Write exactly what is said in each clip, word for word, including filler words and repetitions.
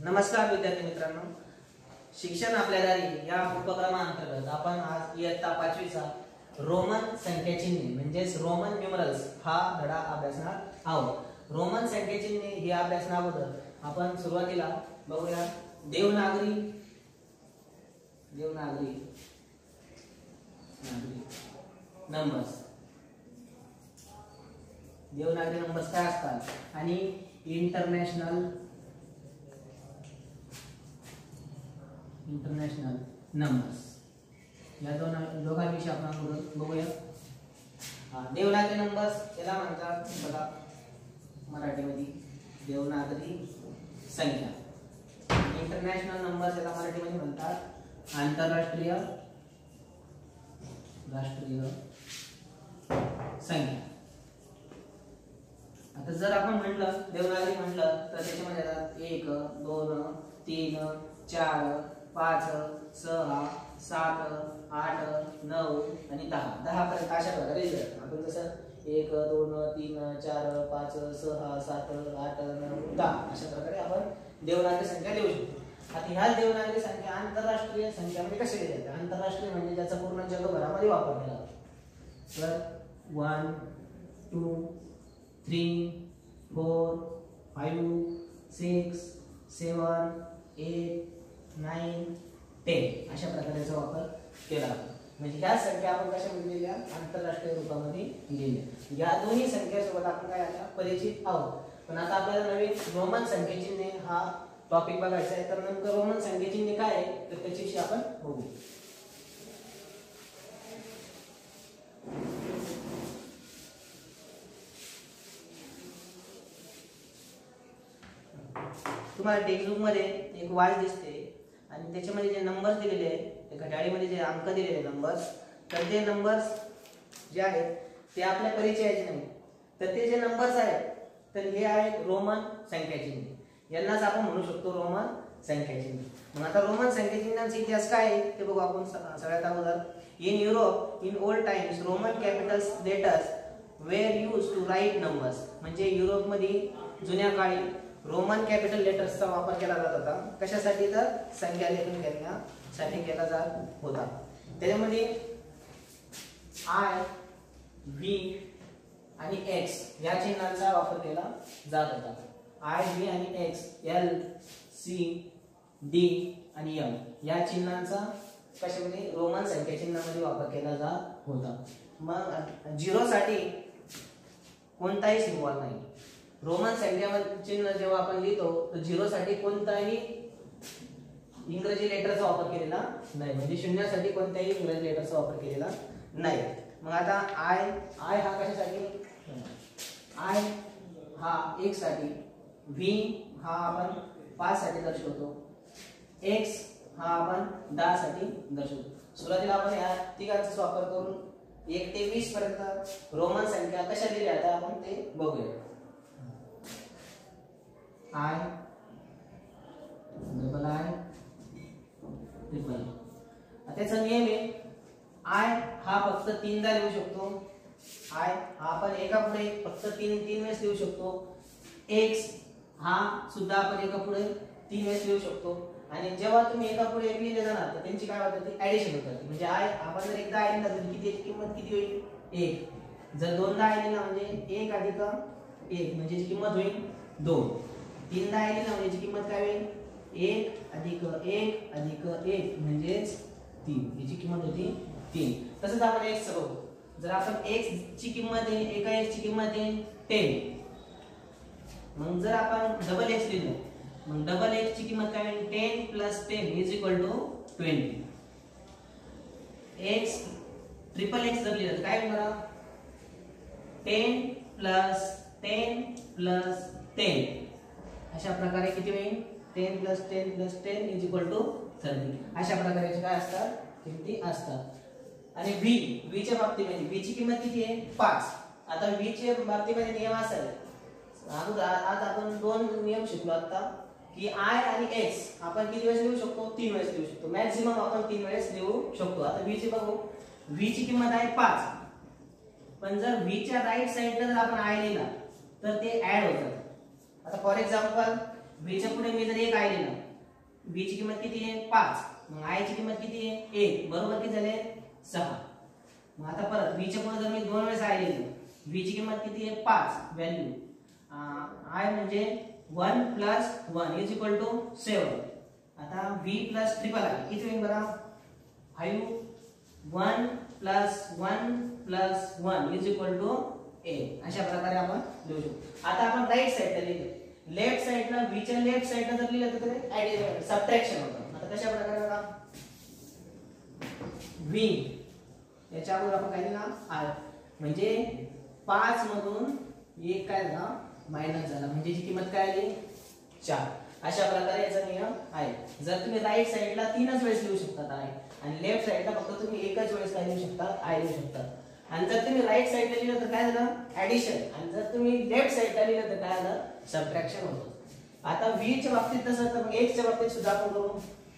नमस्कार विद्यार्थी मित्रांनो, शिक्षण आपल्या दारी या उपक्रमांतर्गत आपण आज इयत्ता पाचवीचा रोमन संख्या चिन्हे म्हणजेच रोमन न्यूमरल्स हा धडा अभ्यासणार आहोत। रोमन संख्या चिन्हे ही अभ्यासनाबद्दल आपण सुरुवातीला बघूया देवनागरी देवनागरी नंबर्स देवनागरी नंबर्स काय असतात आणि इंटरनॅशनल इंटरनॅशनल नंबर्स या दोन दोघांविषयी आपण बघूया। देवनागरी नंबर्स याला म्हणतात बघा मराठीमध्ये देवनागरी संख्या। इंटरनॅशनल नंबर्स याला मराठीमध्ये म्हणतात आंतरराष्ट्रीय राष्ट्रीय संख्या। आता जर आपण म्हटलं देवनागरी म्हटलं तर त्याच्यामध्ये येतात एक दोन तीन चार पाच सहा सात आठ नऊ आणि दहा दहा पर्यंत अशा प्रकारे आपण जसं एक दोन तीन चार पाच सहा सात आठ नऊ दहा अशा प्रकारे आपण देवनागरी संख्या लिहू शकतो। आता ह्या देवनागरी संख्या आंतरराष्ट्रीय संख्यामध्ये कसे लिहितात? आंतरराष्ट्रीय म्हणजे ज्याचा पूर्ण जगभरामध्ये वापर केला जातो। तर one two three four five six seven eight nine ten अशा प्रकारचा वापर केला जातो। म्हणजे ह्या संख्या आपण कशा लिहिल्या? आंतरराष्ट्रीय रूपामध्ये लिहिल्या। या दोन्ही संख्यांसोबत आपण काय आता परिचित आहोत। पण आता आपल्याला नवीन रोमन संख्या चिन्हे हा टॉपिक बघायचा आहे। तर नेमकं रोमन संख्या चिन्हे काय आहे तर त्याच्याविषयी आपण बघू। तुम्हाला टेक्स्टबुक मध्ये एक वाच दिसते आणि त्याच्यामध्ये जे नंबर्स दिलेले आहेत त्या घड्याळीमध्ये जे अंक दिलेले नंबर्स तर ते नंबर्स जे आहेत ते आपल्या परिचयाचे नाही। तर ते जे नंबर्स आहेत तर हे आहेत रोमन संख्या चिन्हे। यांनाच आपण म्हणू शकतो रोमन संख्या चिन्हे। मग आता रोमन संख्या चिन्हांचा इतिहास काय आहे ते बघू आपण सगळ्यात अगोदर। In Europe in old times Roman capitals letters were used to write numbers. म्हणजे युरोपमध्ये जुन्या काळी रोमन कॅपिटल लेटर्सचा वापर केला जात होता। कशासाठी? तर संख्या लेखन करण्यासाठी केला जात होता। त्याच्यामध्ये आय व्ही आणि एक्स या चिन्हांचा वापर केला जात होता। आय व्ही आणि एक्स एल सी डी आणि एम या चिन्हांचा कशामध्ये रोमन संख्या चिन्हामध्ये वापर केला जात होता। मग झिरो साठी कोणताही सिम्बॉल नाही। रोमन संख्या चिन्ह जेव्हा आपण लिहितो तर झिरो साठी कोणताही इंग्रजी लेटरचा वापर केलेला नाही। म्हणजे शून्यासाठी कोणत्याही इंग्रजी लेटरचा वापर केलेला नाही। मग आता आय आय हा कशासाठी? आय हा एक साठी, व्ही हा आपण पाच साठी दर्शवतो, एक्स हा आपण दहा साठी दर्शवतो। सुरुवातीला आपण या तिघांचा वापर करून एक ते वीस पर्यंत रोमन संख्या कशा दिल्या आता आपण ते बघूया। I double I triple. त्याचा नियम आहे आय हा फक्त तीनदा लिहू शकतो। आय हा आपण एका पुढे फक्त तीन तीन वेळेस लिहू शकतो। एक्स हा सुद्धा आपण एका पुढे तीन वेळेस लिहू शकतो। आणि जेव्हा तुम्ही एका पुढे एक लिहिले जाणार तर त्यांची काय होते? ऍडिशन होते। म्हणजे आय आपण जर एकदा आय लिहिला तर किती किंमत किती होईल? एक। जर दोनदा आय लिहिला म्हणजे एक अधिक एक म्हणजे किंमत होईल दोन। तीनदा आय लिहिला म्हणजे किंमत काय होईल? एक अधिक एक अधिक एक म्हणजेच तीन। याची किंमत होती तीन। तसंच आपण एक्स बघू। जर आपण एक्स ची किंमत आहे एका एक्स ची किंमत आहे टेन। मग जर आपण डबल एक्स लिहिलं मग डबल एक्स ची किंमत काय होईल? Ten plus ten is equal to twenty. X triple X जर लिहिलं तर काय होईल बरं? Ten plus ten plus ten अशा प्रकारे किती होईल? Ten plus ten plus ten is equal to thirty. अशा प्रकारे काय असतात? किमती असतात। आणि व्ही व्ही च्या बाबतीमध्ये व्ही ची किंमत किती आहे? पाच। आता व्ही च्या बाबतीमध्ये नियम असा आहे आज आपण दोन नियम शिकलो आता की आय आणि एक्स आपण किती वेळेस लिहू शकतो? तीन वेळेस लिहू शकतो। मॅक्सिमम आपण तीन वेळेस लिहू शकतो। आता व्ही ची बघू। व्ही ची किंमत आहे पाच। पण जर व्ही च्या राईट साइडला जर आपण आय लिहिला तर ते ऍड होतात। आता फॉर एक्झाम्पल v च्या पुढे मी जर एक आय लिहिलं, v ची किंमत किती आहे पाच, मग i ची किंमत किती आहे एक, बरोबर किती झाले सहा. मग आता परत v च्या पुढे जर मी दोन वेळेस i लिहिलं, v ची किंमत किती आहे पाच, व्हॅल्यू i म्हणजे one plus one is equal to seven. आता v प्लस ट्रिपल i किती होईल बरं, five, one plus one plus one is equal to eight. अशा प्रकारे आपण लिहू शकतो. आता आपण राईट साइडला लिहिलं, लेफ्ट साइडला v च्या लेफ्ट साइडला जर लिहिलं तर ते ऍडिशन सबट्रॅक्शन होतं. आता कशा प्रकारे बघा, v याच्या अगोदर आपण काय लिहिलं r, म्हणजे पाच मधून एक काय झाला मायनस झाला, म्हणजे जी किंमत काय आली चार. अशा प्रकारे याचा नियम आहे. जर तुम्ही राईट साइडला तीनच वेळेस लिहू शकता i आणि लेफ्ट साइडला फक्त तुम्ही एकच वेळेस काय लिहू शकता i लिहू शकता. आणि जर तुम्ही राईट साइडला लिहिलं तर काय झालं ऍडिशन, आणि जर तुम्ही लेफ्ट साइडला लिहिलं तर काय झालं सबट्रॅक्शन होतं. आता v च्या बाबतीत तसं तर मग x च्या बाबतीत सुद्धा आपण करू.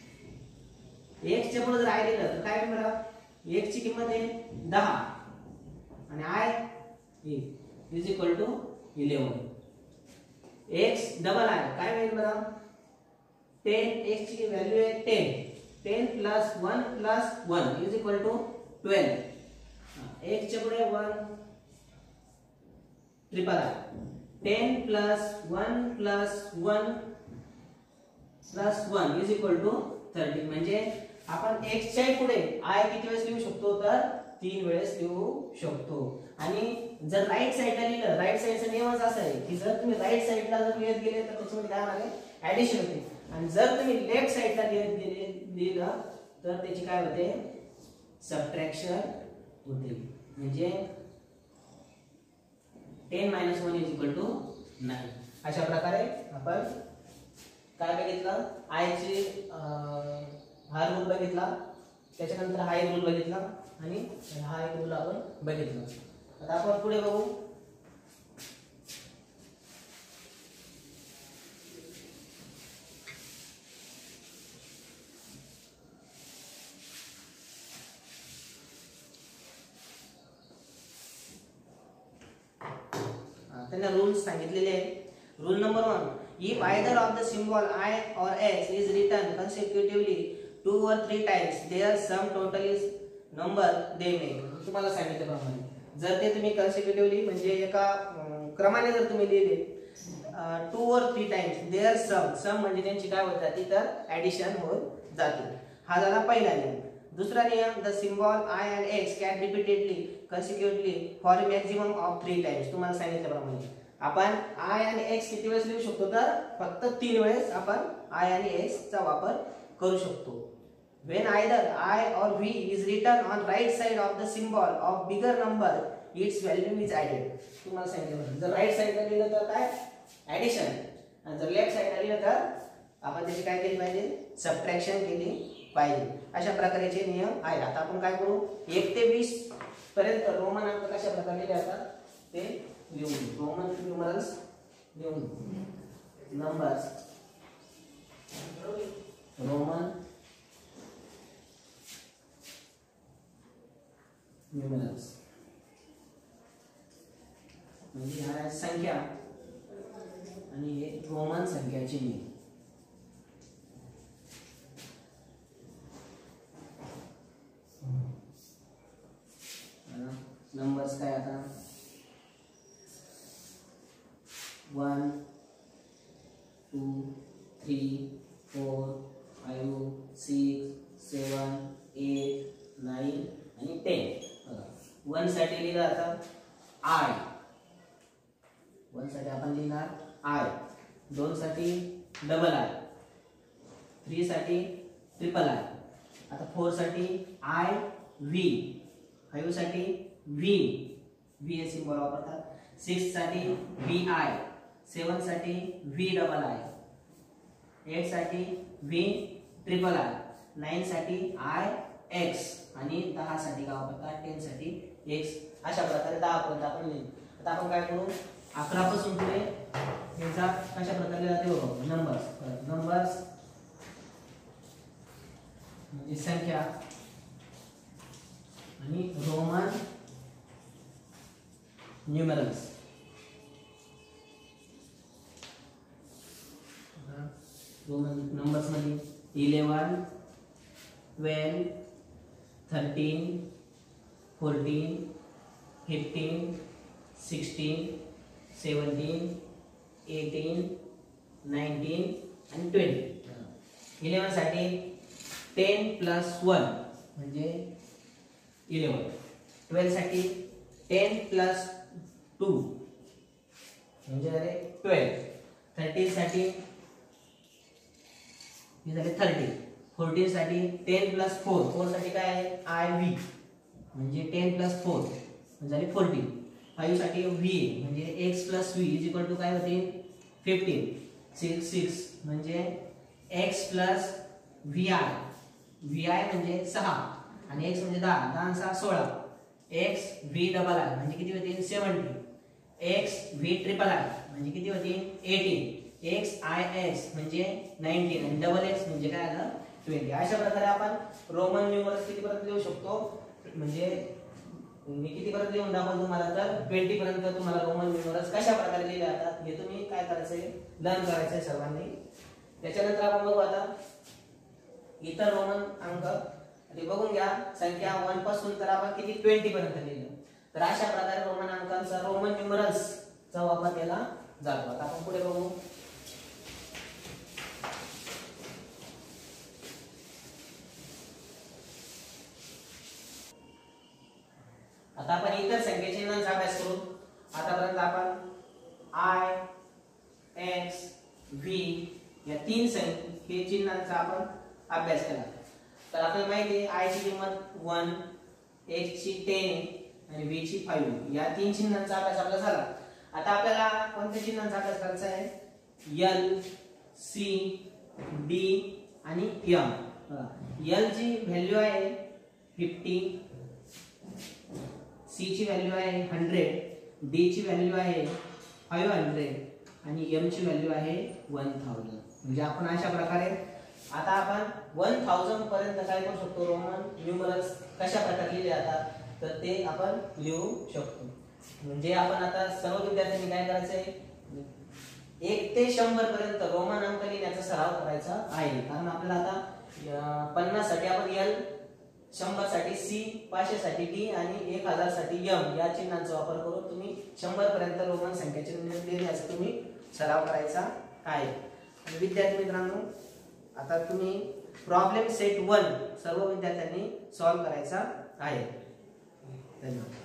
x च्या पुढे जर i लिहिलं तर काय होईल बरं, x ची किंमत आहे दहा आणि i is equal to eleven. x double i काय होईल बरं, टेन, x ची व्हॅल्यू आहे ten, ten plus one plus one is equal to twelve. x च्या पुढे one, triple i, ten plus one plus one plus one is equal to thirty. म्हणजे आपण x च्या पुढे i किती वेळेस लिहू शकतो तर तीन वेळेस लिहू शकतो. आणि जर राईट साइडला लिहिलं, राईट साइडचा नियमच असा आहे की जर तुम्ही राईट साइडला जर लिहित गेले तर त्याच्यामध्ये काय होणार ऍडिशन होते, आणि जर तुम्ही लेफ्ट साइडला लिहित गेले लिहिलं तर त्याची काय होते सबट्रॅक्शन होते. म्हणजे ten minus one is equal to nine. अशा प्रकारे आपण काय बघितलं, आय ची हा रूल बघितला, त्याच्यानंतर हा एक रूल बघितला आणि हा एक रूल आपण बघितला. आता आपण पुढे बघू. त्यांना रूल्स सांगितलेले आहेत. Rule number one, if either of the symbol I or X is written consecutively two or three times, their sum total is number they make. तुम्हाला सांगितल्याप्रमाणे जर ते तुम्ही consecutively म्हणजे एका क्रमाने जर तुम्ही लिहिले two or three times, there sum, sum म्हणजे त्यांची काय होत जाते तर ऍडिशन होत जाते. हा झाला पहिला नियम. दूसरा नियम, the symbol I and X can repeatedly consecutively for a maximum of three times. तुम्हाला सांगितल्याप्रमाणे आपण I आणि X किती वेळेस लिहू शकतो तर फक्त तीन वेळेस आपण I आणि X चा वापर करू शकतो. When either I or V is written on right side of the symbol of bigger number, its value is added. तुम्हाला सांगितलं जर राईट साइडला लिहिलं तर काय ऍडिशन, आणि जर लेफ्ट साइडला लिहिलं तर आपण त्याची काय केली पाहिजे सबट्रॅक्शन केली पाहिजे. अशा प्रकारचे नियम आहेत. आता आपण काय करू, एक ते वीस पर्यंत रोमन अंक कशा प्रकारे लिहिले जातात ते लिहून, रोमन न्यूमरल्स लिहून, नंबर्स रोमन न्यूमरल्स म्हणजे ह्या संख्या आणि हे रोमन संख्याचे नियम. नंबर्स काय आता one, two, three, four, five, six, seven, eight, nine आणि टेन. वन साठी लिहिलं आता आय, वन साठी आपण लिहिणार आय, दोन साठी डबल आय, थ्री साठी ट्रिपल आय, आता फोर साठी आय व्ही, फाइव साठी व्ही, व्ही हे सिंबल वापरतात, सिक्स साठी व्ही आय, सेवन साठी व्ही डबल आय, एट साठी व्ही ट्रिपल आय, नाइन साठी आय एक्स आणि दहा साठी काय वापरतात टेन साठी एक्स. अशा प्रकारे दहा पर्यंत आपण लिहिलं. आता आपण काय करू, अकरा पासून पुढे यांचा कशा प्रकारे जाते बघू. नंबर्स, नंबर्स म्हणजे संख्या आणि रोमन न्यूमरल्स. रोमन नंबर्स मध्ये eleven twelve thirteen fourteen fifteen sixteen seventeen eighteen nineteen आणि ट्वेंटी। इलेवन साठी टेन प्लस वन म्हणजे इलेवन, ट्वेल्व साठी टेन प्लस टू म्हणजे झाले ट्वेल्व, थर्टीन साठी हे झाले थर्टी, फोर्टीन साठी टेन प्लस फोर, फोर साठी काय आहे आय व्ही म्हणजे टेन प्लस फोर म्हणजे झाले फोर्टीन, फाईव्ह साठी व्ही म्हणजे X plus V is equal to काय होते फिफ्टीन, सिक्स सिक्स म्हणजे X plus V I, V I म्हणजे सहा आणि एक्स म्हणजे दहा, दहा सहा सोळा, एक्स व्ही डबल आय म्हणजे किती होतील seventy, X V triple I म्हणजे किती होतील एटीन, एक्स आय एक्स म्हणजे नाईन्टीन आणि डबल एक्स म्हणजे काय आलं ट्वेंटी। अशा प्रकारे आपण रोमन न्यूमरल्स किती पर्यंत लिहू शकतो म्हणजे मी किती पर्यंत लिहून दाखवतो तुम्हाला तर ट्वेंटी पर्यंत तुम्हाला रोमन न्यूमरल्स कशा प्रकारे लिहिले जातात हे तुम्ही काय करायचंय लर्न करायचंय सर्वांनी। त्याच्यानंतर आपण बघू आता इतर रोमन अंक, ते बघून घ्या संख्या वन पासून तर आपण किती ट्वेंटी पर्यंत लिहिलं, तर अशा प्रकारे रोमन अंकांचा रोमन न्यूमरल्स चा वापर केला जातो। आता आपण पुढे बघू, आता आपण इतर संख्या चिन्हांचा अभ्यास करू। आतापर्यंत आपण आय एक्स व्ही या तीन संख्या चिन्हांचा आपण अभ्यास केला। तर आपल्याला माहिती आहे आय ची किंमत वन, एक्स ची टेन आणि व्ही ची फाइव्ह या तीन चिन्हांचा अभ्यास आपला झाला। आता आपल्याला कोणत्या चिन्हांचा अभ्यास करायचा आहे एल सी डी आणि एम। एल ची व्हॅल्यू आहे फिफ्टी, सी ची व्हॅल्यू आहे हंड्रेड, डी ची व्हॅल्यू आहे फाइव्ह हंड्रेड आणि एम ची व्हॅल्यू आहे वन थाउजंड। म्हणजे आपण अशा प्रकारे आता आपण वन थाउजंड पर्यंत काय करू शकतो रोमन न्यूमरल्स कशा प्रकारे लिहिले जातात तर ते आपण लिहू शकतो। म्हणजे आपण आता सर्व विद्यार्थ्यांनी काय करायचंय एक ते शंभर पर्यंत रोमन अंक लिहिण्याचा सराव करायचा आहे। कारण आपल्याला आता पन्नास साठी आपण एल, शंभर साठी सी, पाचशे साठी डी आणि एक हजार साठी एम या चिन्हांचा वापर करून तुम्ही शंभर पर्यंत रोमन संख्या चिन्ह लिहिण्याचा तुम्ही सराव करायचा आहे। विद्यार्थी मित्रांनो आता तुम्ही प्रॉब्लेम सेट वन सर्व विद्यार्थ्यांनी सॉल्व्ह करायचा आहे। धन्यवाद।